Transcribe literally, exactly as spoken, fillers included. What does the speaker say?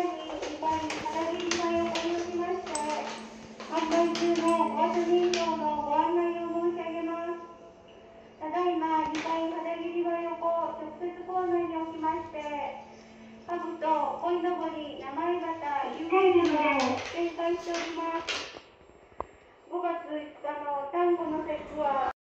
ににかい片桐場へお越しをしまして、販売中のガス認証のご案内を申し上げます。ただいまにかい片桐場横直接コーナーにおきまして、かぶと、こいのぼり、名前型、有名などを展開しております。ごがついつかの端午の節句は